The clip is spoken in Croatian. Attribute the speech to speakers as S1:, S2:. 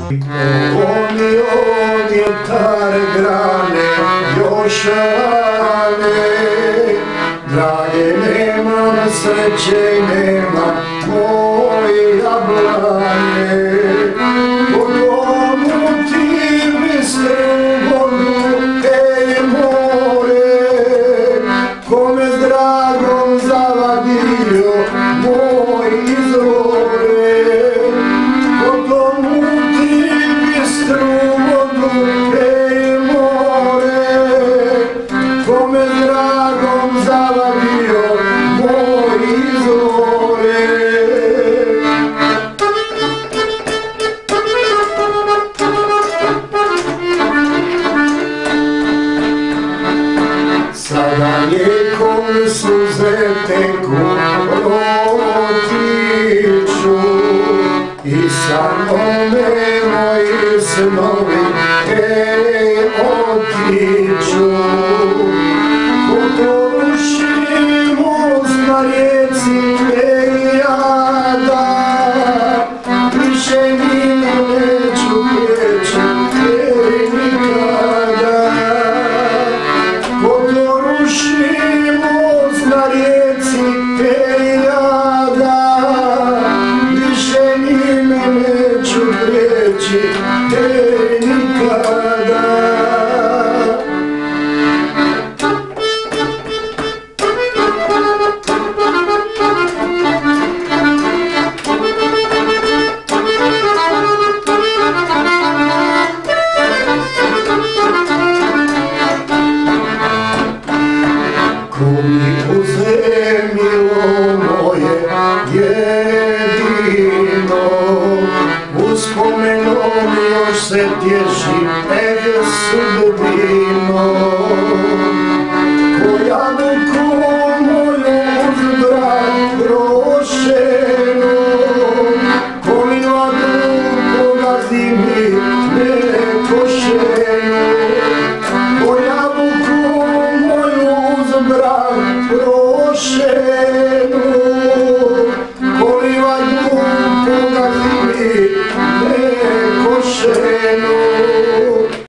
S1: Ovo mi od gitare grane još rane, drage, nema sreće, nema moje jablane. Po domu ti bistru vodu, ej more, kome s dragom zavadio moj izvore. Po domu ti bistru vodu, ej more, kome s dragom zavadio moj izvore. Sada lijekom suze teku protiču i samo me moji snovi otiču. Potoruši most na rijeci jada, više mi neću prijeći nikada. Potoruši most na rijeci jada, više njime neću prijeći nikada. Ko mi uze milo moje jedino, uspomenom još se tješim, sudbino. Ko jabuku moju uz brak prošenu, ko mi mladu pogazi mi nekošenu. Ko jabuku moju uz brak prošenu,